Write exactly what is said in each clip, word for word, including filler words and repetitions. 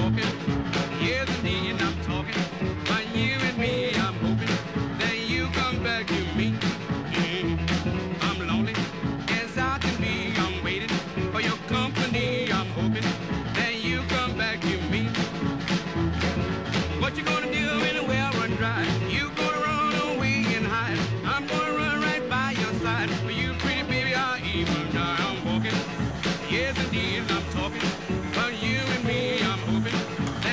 talking. Yes, indeed, I'm talking. But you and me, I'm hoping that you come back to me. Mm, I'm lonely as I can be. I'm waiting for your company. I'm hoping that you come back to me. What you gonna do when the well run dry? You gonna run away and hide? I'm gonna run right by your side. For you, pretty baby, I'll even die. I'm walking. Yes, indeed, I'm talking. But you and me, I'm hoping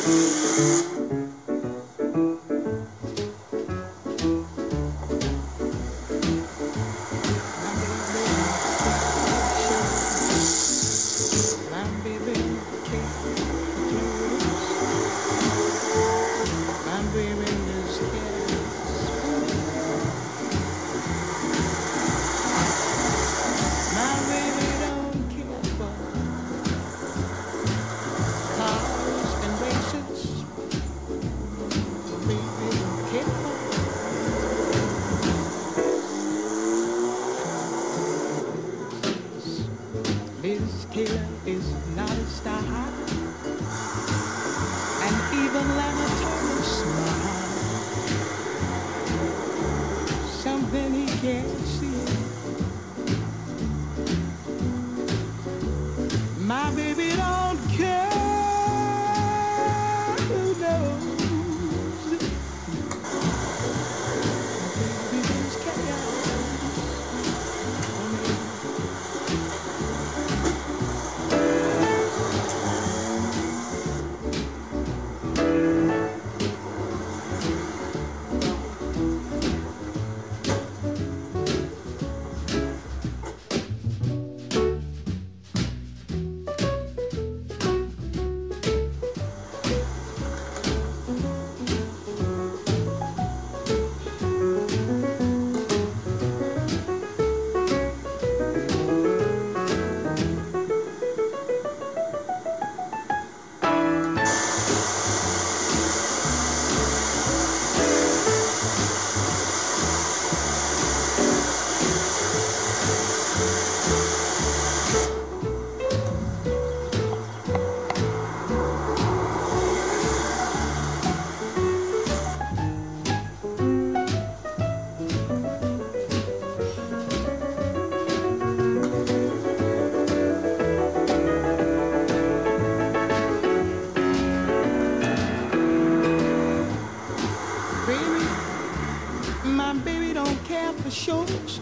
Shorts,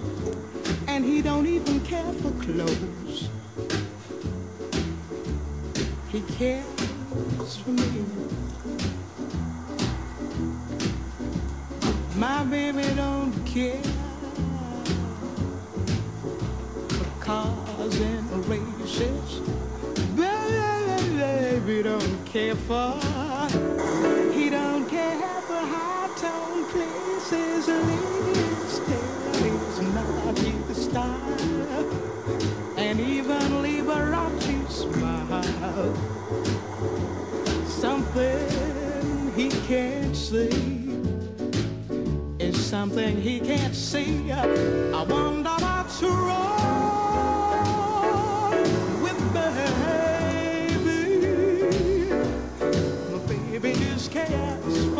and he don't even care for clothes. He cares for me. My baby don't care for cars and races. Baby don't care for. He don't care for high-tone places. Ladies is not his style, and even Liberace smile. Something he can't see is something he can't see. I wonder what's wrong with baby. My baby just cares.